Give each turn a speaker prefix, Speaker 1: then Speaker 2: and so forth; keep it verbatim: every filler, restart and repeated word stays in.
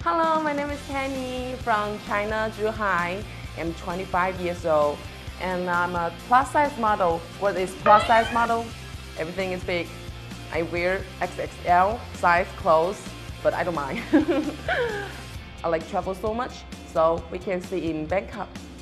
Speaker 1: Hello, my name is Penny from China, Zhuhai. I'm twenty-five years old and I'm a plus size model. What is plus size model? Everything is big. I wear X X L size clothes, but I don't mind. I like travel so much, so we can see in Bangkok.